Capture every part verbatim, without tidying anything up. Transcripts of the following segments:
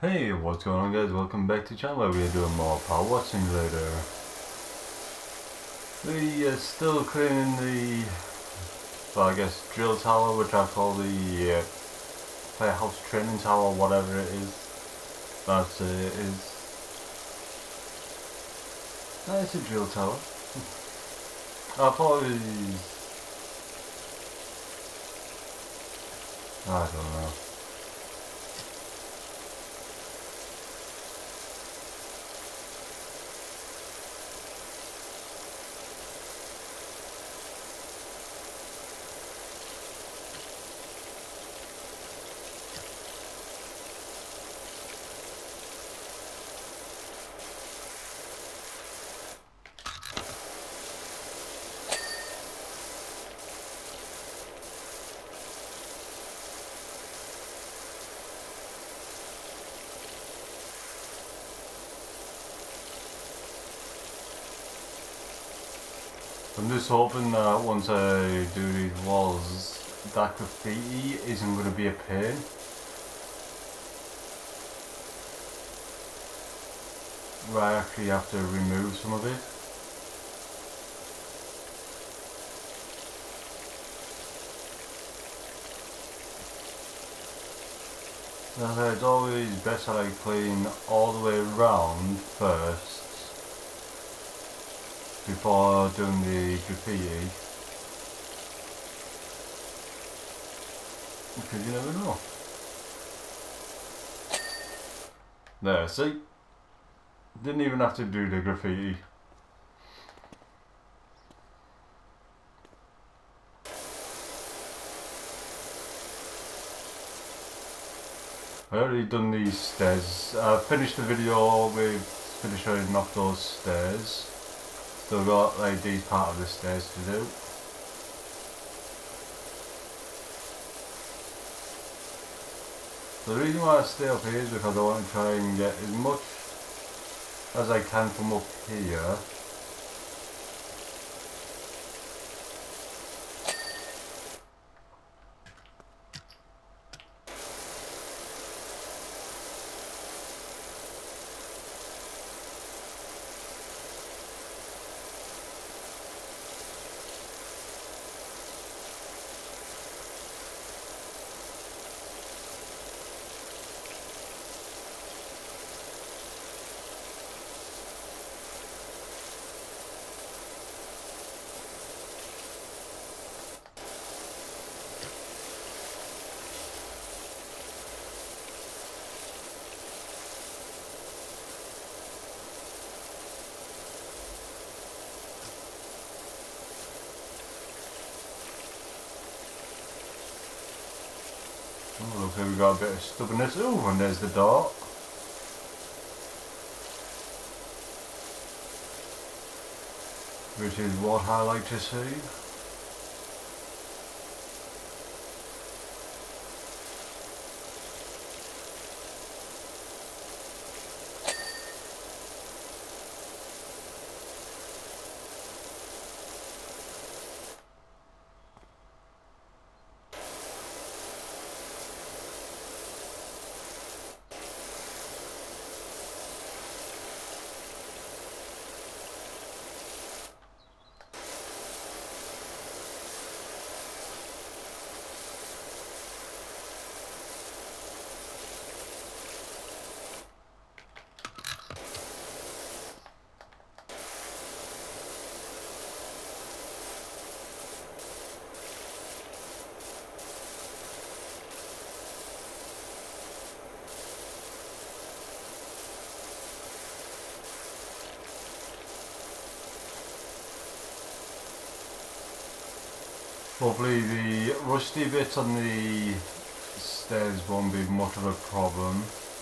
Hey, what's going on guys? Welcome back to the channel where we are doing more PowerWash Simulator. We are still cleaning the, well I guess, drill tower, which I call the uh, Playhouse Training Tower, whatever it is. That's uh, it is. No, it's a drill tower. I thought it was, I don't know. I'm just hoping that once I do these walls, that graffiti isn't going to be a pain. Where I actually have to remove some of it. Now, it's always better I clean all the way around first before doing the graffiti, because you never know. There, see? Didn't even have to do the graffiti. I already done these stairs. I finished the video with finishing off those stairs. Still got like these part of the stairs to do. The reason why I stay up here is because I want to try and get as much as I can from up here. Oh, looks like we got a bit of stubbornness. Ooh, and there's the door. Which is what I like to see. Hopefully the rusty bits on the stairs won't be much of a problem.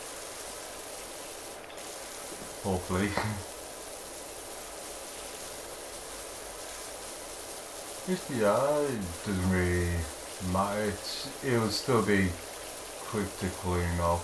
Hopefully. Just, yeah, it doesn't really matter. It's, it'll still be quick to clean off.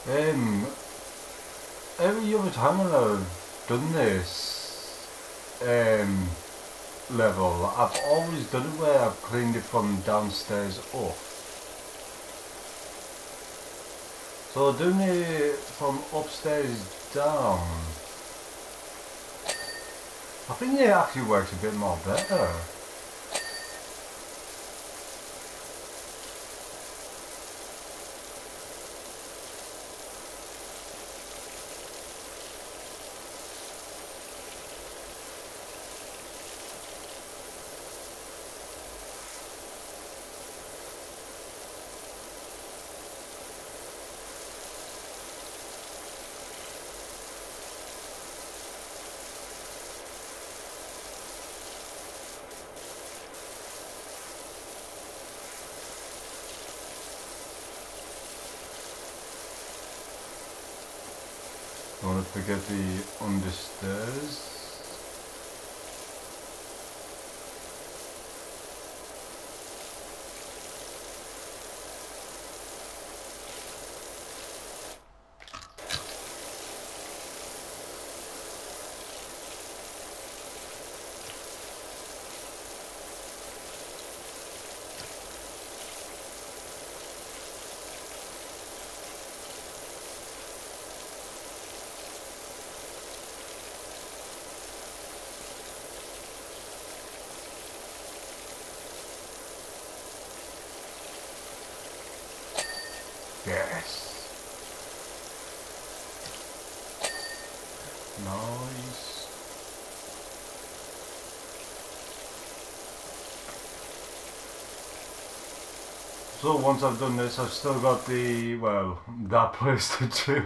Um, every other time when I've done this um, level, I've always done it where I've cleaned it from downstairs up. So doing it from upstairs down, I think it actually works a bit more better. Don't want to forget the understairs. Yes. Nice. So once I've done this, I've still got the, well, that place to do.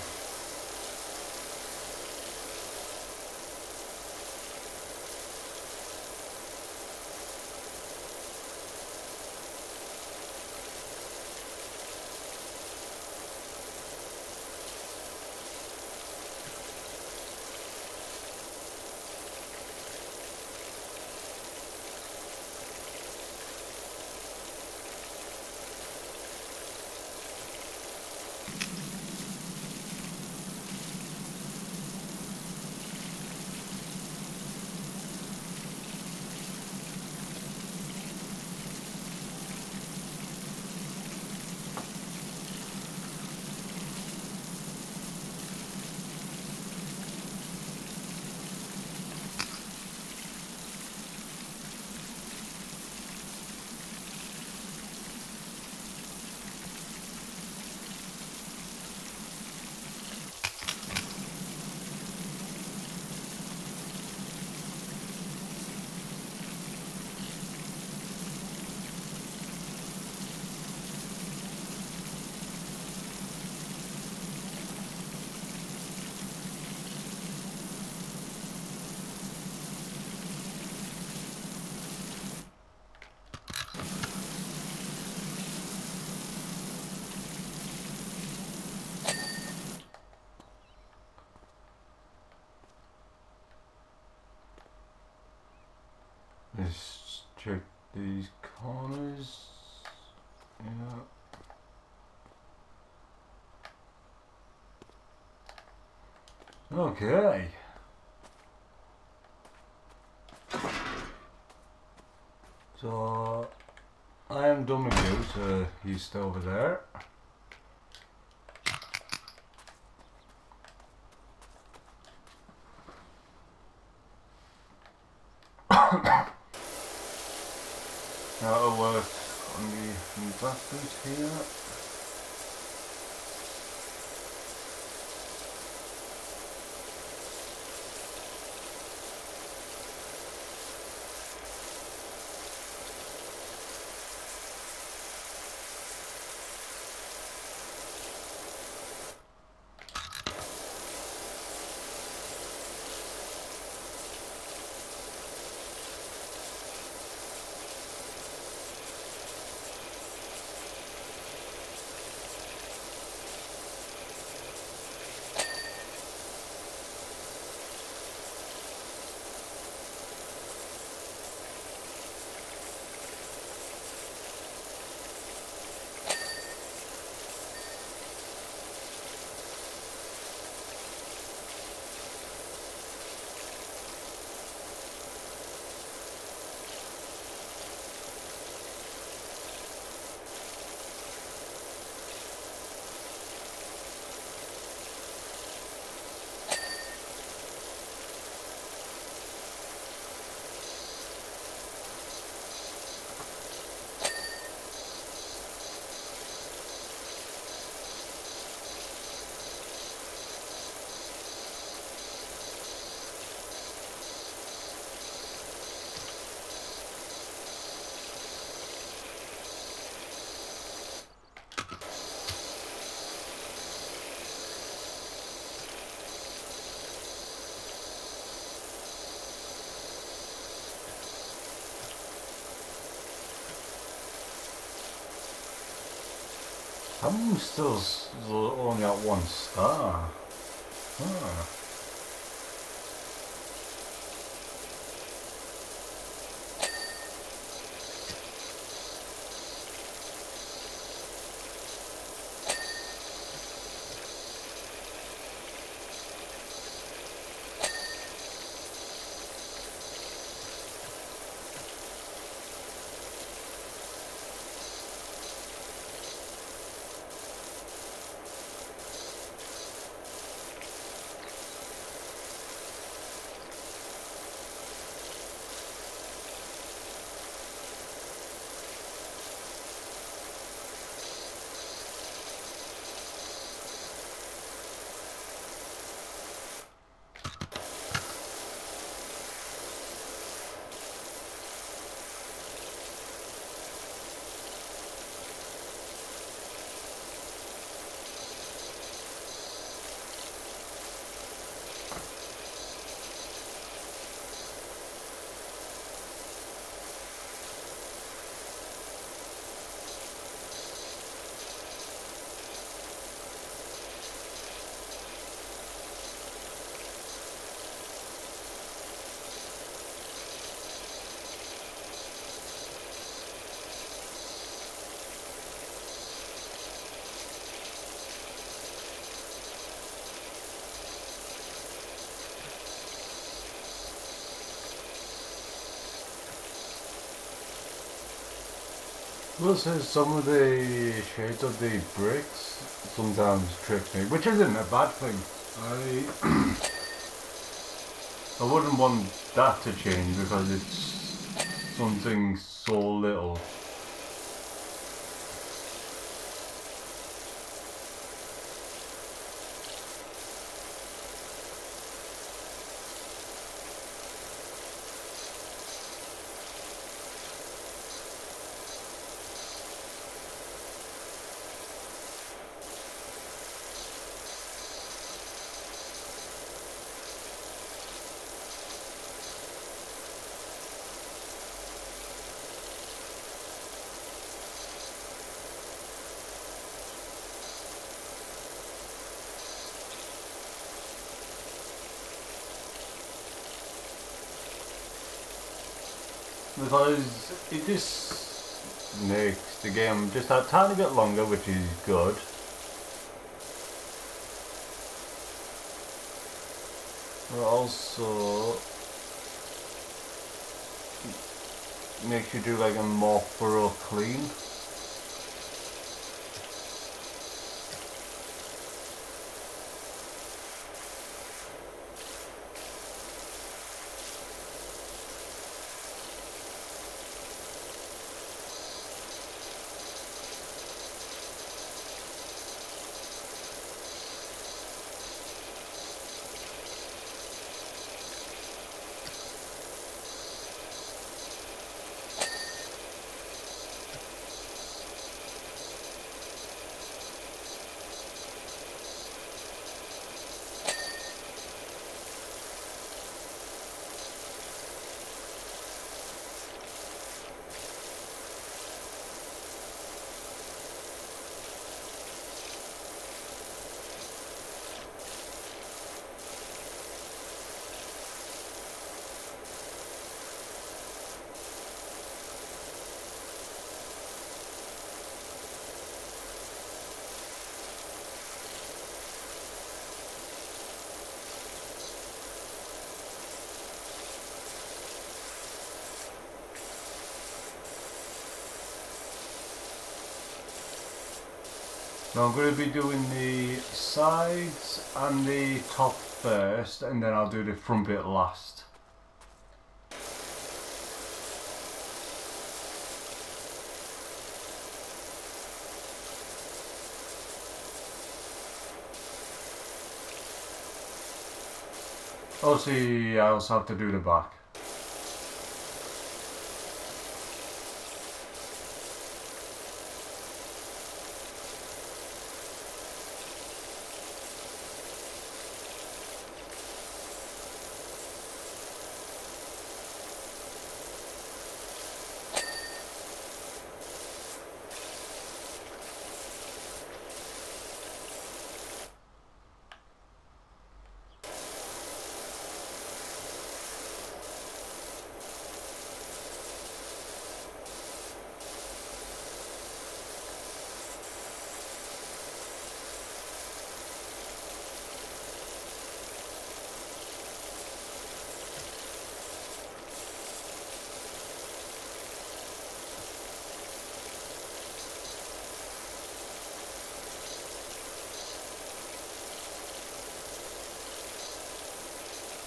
Let's check these corners. Yeah. Okay. So I am done with you, so you stay over there. Now I'll work on the back boot here. I'm still s- only at one star. Huh. Well, so some of the shades of the bricks sometimes trick me, which isn't a bad thing. I I wouldn't want that to change because it's something so little. Because it just makes the game just a tiny bit longer, which is good. But also makes you do like a more thorough clean. Now I'm going to be doing the sides and the top first, and then I'll do the front bit last. Oh, see, I also have to do the back.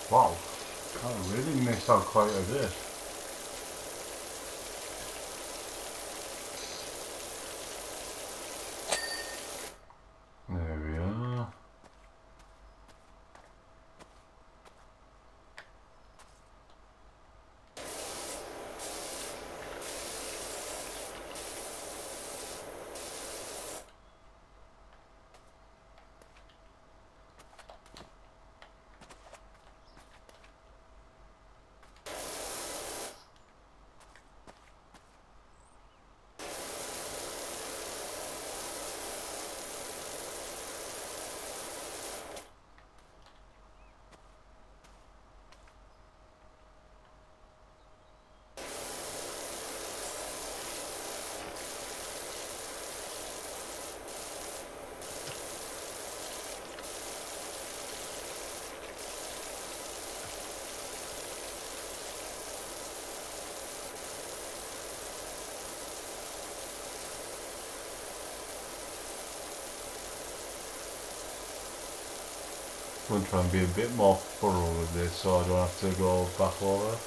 Wow, I really missed out quite a bit. There we are. I'm going to try and be a bit more thorough with this so I don't have to go back over.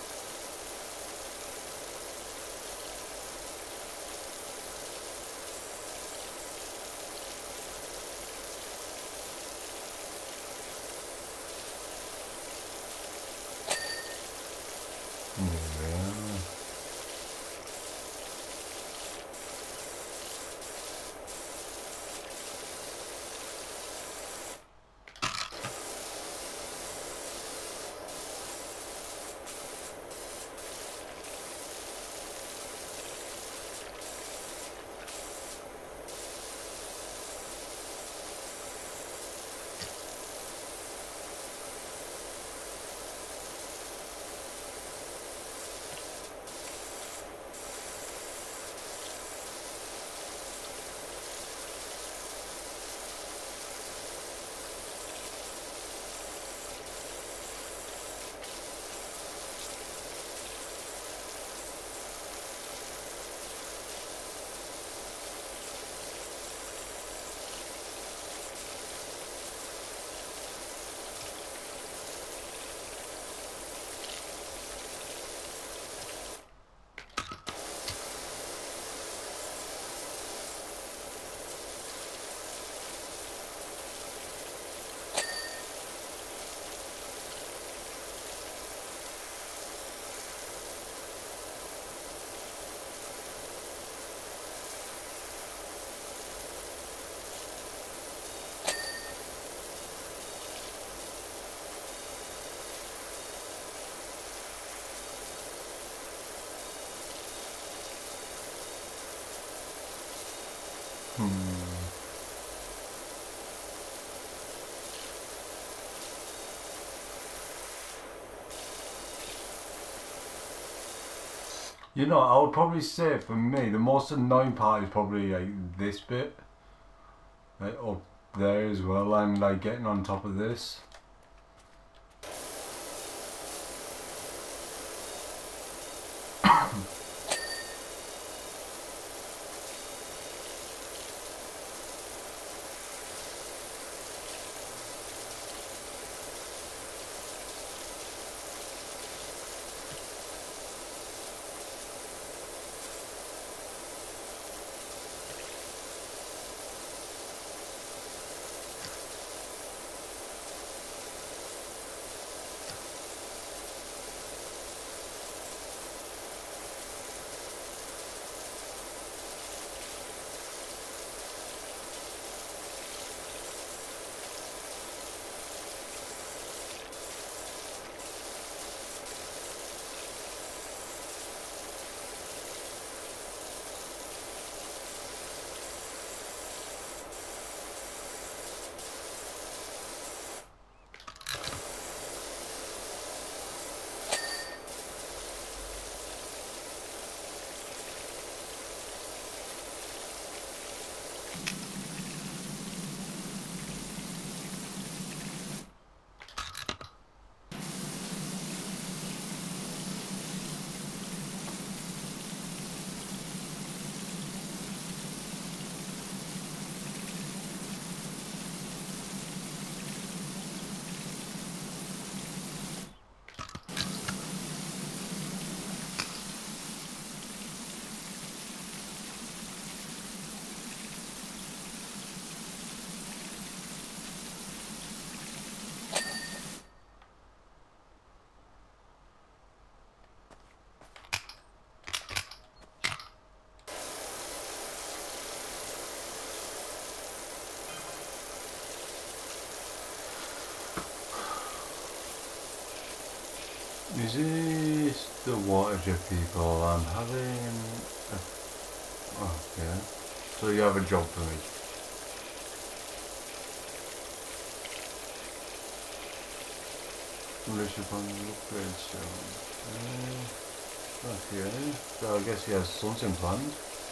There we are. Hmm. You know, I would probably say for me, the most annoying part is probably like this bit. Like up there as well, and like getting on top of this. Is this the water jet people? I'm having a... Oh, yeah. So you have a job for me. Unless upon upgrade soon. Uh, okay. So I guess he has something planned.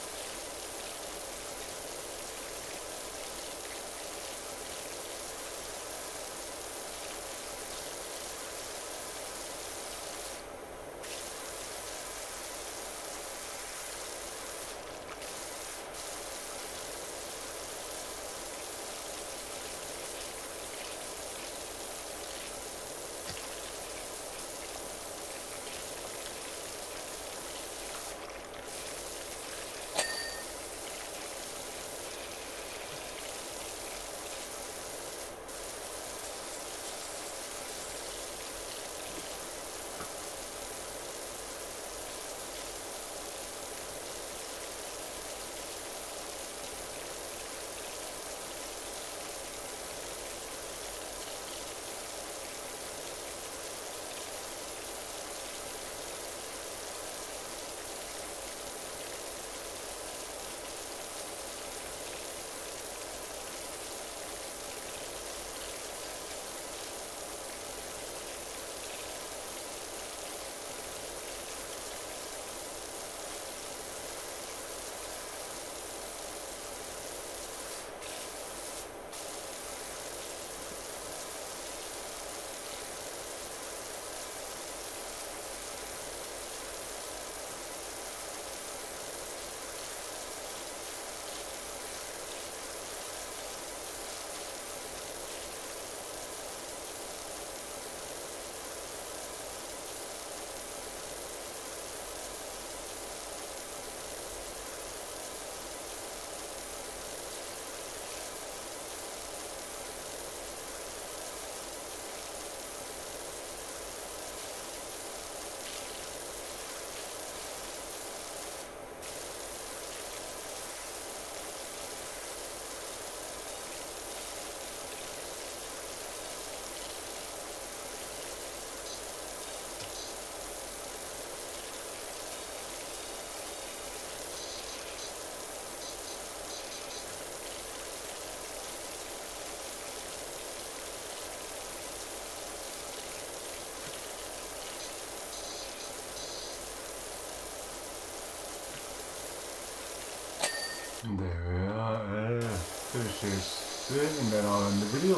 There we are. Uh, finish this bit and then I'll end the video.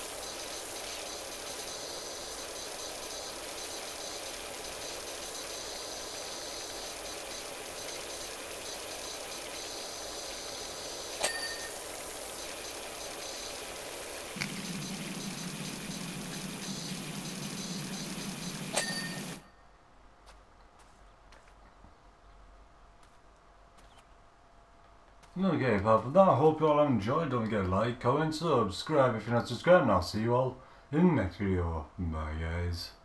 Okay, apart from that, I hope you all enjoyed. Don't forget to like, comment, subscribe if you're not subscribed, and I'll see you all in the next video. Bye guys.